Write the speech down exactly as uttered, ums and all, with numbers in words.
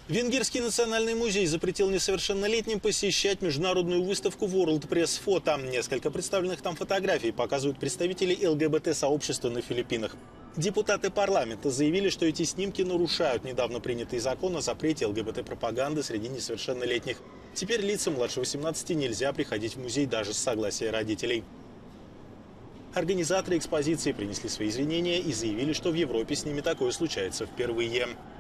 Венгерский национальный музей запретил несовершеннолетним посещать международную выставку World Press Photo. Несколько представленных там фотографий показывают представителей ЛГБТ-сообщества на Филиппинах. Депутаты парламента заявили, что эти снимки нарушают недавно принятый закон о запрете ЛГБТ-пропаганды среди несовершеннолетних. Теперь лицам младше восемнадцати нельзя приходить в музей даже с согласия родителей. Организаторы экспозиции принесли свои извинения и заявили, что в Европе с ними такое случается впервые.